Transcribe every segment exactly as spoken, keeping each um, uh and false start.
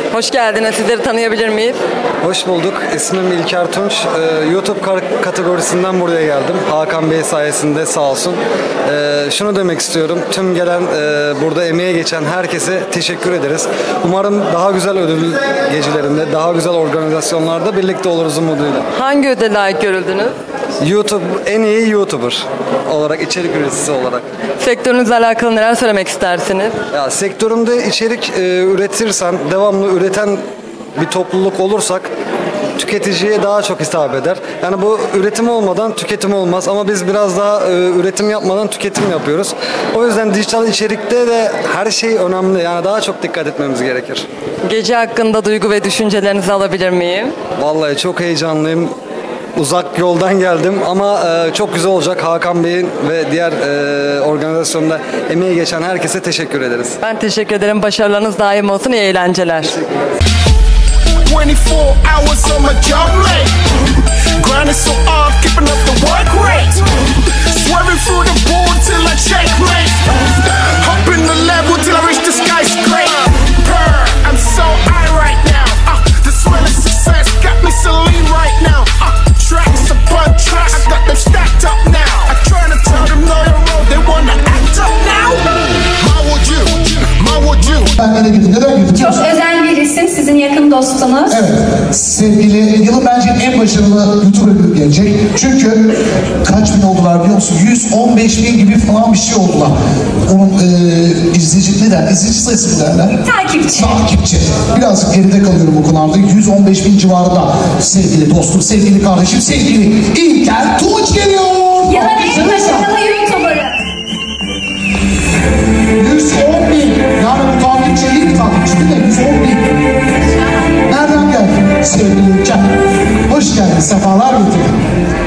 Hoş geldiniz. Sizleri tanıyabilir miyiz? Hoş bulduk. İsmim İlker Tunç. Ee, YouTube kategorisinden buraya geldim. Hakan Bey sayesinde sağ olsun. Ee, şunu demek istiyorum. Tüm gelen, e, burada emeğe geçen herkese teşekkür ederiz. Umarım daha güzel ödül gecelerinde, daha güzel organizasyonlarda birlikte oluruz umuduyla. Hangi ödüle layık görüldünüz? YouTube, en iyi YouTuber olarak, içerik üreticisi olarak. Sektörünüzle alakalı neler söylemek istersiniz? Ya, sektörümde içerik e, üretirsen, devamlı üreten bir topluluk olursak tüketiciye daha çok hitap eder. Yani bu üretim olmadan tüketim olmaz ama biz biraz daha e, üretim yapmadan tüketim yapıyoruz. O yüzden dijital içerikte de her şey önemli. Yani daha çok dikkat etmemiz gerekir. Gece hakkında duygu ve düşüncelerinizi alabilir miyim? Vallahi çok heyecanlıyım. Uzak yoldan geldim ama e, çok güzel olacak. Hakan Bey'in ve diğer e, organizasyonda emeği geçen herkese teşekkür ederiz. Ben teşekkür ederim. Başarılarınız daim olsun. İyi eğlenceler. twenty-four hours on my job late. Grinding so hard, keeping up the work rate. Swerving through the board till I checkmate. Hop in the level till I reach the skyscraper. I'm so high right now. Uh, the smell of success got me so lean right now. Uh, tracks upon tracks, I got them stacked up now. I try to tell them no, you're wrong, they wanna act up now. My would you? My would you? Ben nereye girdim? Neden girdim? Çok özel bir isim, sizin yakın dostunuz. Evet, sevgili, yılın bence en başarılı YouTuber gelecek. Çünkü kaç bin oldular biliyor musun? yüz on beş bin gibi falan bir şey oldular. Onun e, izleyici, ne der? İzleyici sayısı mı derler? Takipçi. Takipçi. Birazcık geride kalıyorum bu konularda. yüz on beş bin civarında sevgili dostum, sevgili kardeşim, sevgili İlker Tunç geliyor. Yılın en başarılı YouTuber'ı. yüz on bin. Yani bu takipçi ilk takipçi değil mi? yüz on bin. Nereden geldin sevgili İlker? Hoş geldin, sefalar getirdin.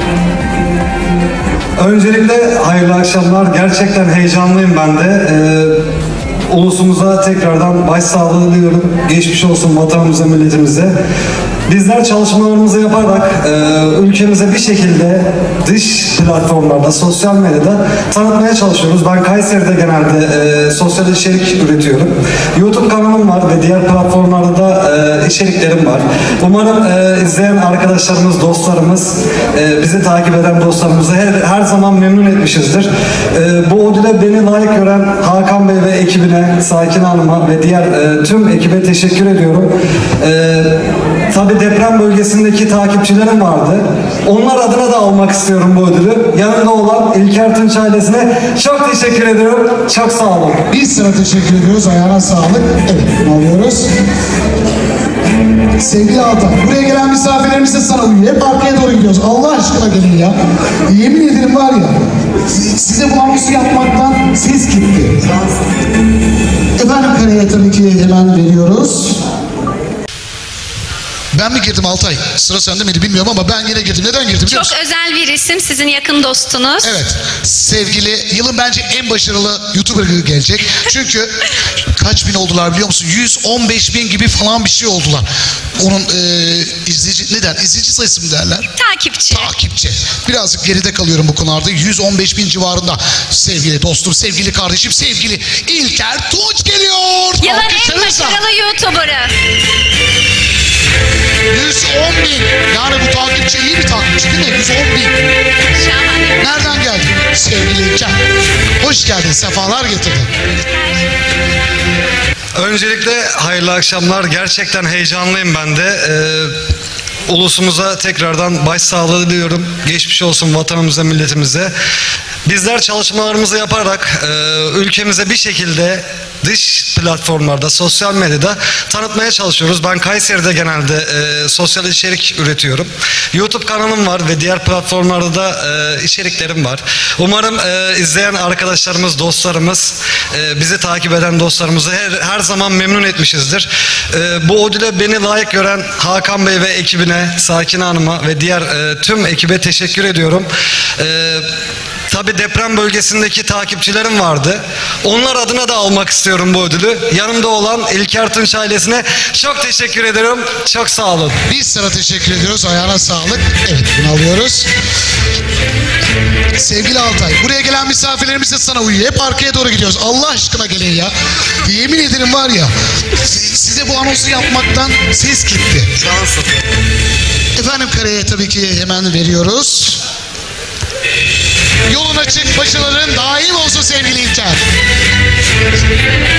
Öncelikle hayırlı akşamlar. Gerçekten heyecanlıyım ben de. Ee, ulusumuza tekrardan başsağlığı diliyorum. Geçmiş olsun vatanımıza, milletimize. Bizler çalışmalarımızı yaparak e, ülkemize bir şekilde dış platformlarda, sosyal medyada tanıtmaya çalışıyoruz. Ben Kayseri'de genelde e, sosyal içerik üretiyorum. YouTube kanalım var ve diğer platformlarda da e, içeriklerim var. Umarım e, izleyen arkadaşlarımız, dostlarımız, e, bizi takip eden dostlarımızı her, her zaman memnun etmişizdir. E, bu ödüle beni layık gören Hakan Bey ve ekibine, Sakin Hanım'a ve diğer e, tüm ekibe teşekkür ediyorum. E, tabii deprem bölgesindeki takipçilerim vardı. Onlar adına da almak istiyorum bu ödülü. Yanımda olan İlker Tunç ailesine çok teşekkür ediyorum. Çok sağ olun. Biz sana teşekkür ediyoruz. Ayağına sağlık. Evet, bunu alıyoruz. Sevgili Altan, buraya gelen misafirlerimiz de sana uyuyor. Hep arkaya doğru gidiyoruz. Allah aşkına gelin ya. Yemin ederim var ya, size bu anonsu yapmaktan ses gitti. Efendim, kareye tabii ki hemen veriyoruz. Ben mi girdim Altay? Sıra sende miydi bilmiyorum ama ben yine girdim. Neden girdim biliyor musun? Çok özel bir isim, sizin yakın dostunuz. Evet. Sevgili, yılın bence en başarılı YouTuber gelecek. Çünkü kaç bin oldular biliyor musun? yüz on beş bin gibi falan bir şey oldular. Onun e, izleyici, neden? İzleyici sayısı mı derler? Takipçi. Takipçi. Birazcık geride kalıyorum bu konularda. yüz on beş bin civarında. Sevgili dostum, sevgili kardeşim, sevgili İlker Tunç geliyor. Yılın en Alkışlarınızla. başarılı YouTuber'ı. yüz on bin. Yani bu takipçi iyi bir takipçi değil mi? yüz on bin. Şahane. Nereden geldin sevgili İlker? Hoş geldin, sefalar getirdin. Öncelikle hayırlı akşamlar. Gerçekten heyecanlıyım ben de. Ee, ulusumuza tekrardan başsağlığı diliyorum. Geçmiş olsun vatanımıza, milletimize. Bizler çalışmalarımızı yaparak e, ülkemize bir şekilde dış platformlarda, sosyal medyada tanıtmaya çalışıyoruz. Ben Kayseri'de genelde e, sosyal içerik üretiyorum. YouTube kanalım var ve diğer platformlarda da e, içeriklerim var. Umarım e, izleyen arkadaşlarımız, dostlarımız, e, bizi takip eden dostlarımızı her, her zaman memnun etmişizdir. E, bu ödüle beni layık gören Hakan Bey ve ekibine, Sakin Hanım'a ve diğer e, tüm ekibe teşekkür ediyorum. E, Tabii deprem bölgesindeki takipçilerim vardı. Onlar adına da almak istiyorum bu ödülü. Yanımda olan İlker Tunç ailesine çok teşekkür ederim. Çok sağ olun. Biz sana teşekkür ediyoruz. Ayağına sağlık. Evet, bunu alıyoruz. Sevgili Altay, buraya gelen misafirlerimiz de sana uyuyor. Hep arkaya doğru gidiyoruz. Allah aşkına gelin ya. Yemin ederim var ya, size bu anonsu yapmaktan ses gitti. Efendim kareye tabii ki hemen veriyoruz. Yolun açık, başarıların daim olsun sevgili İlker.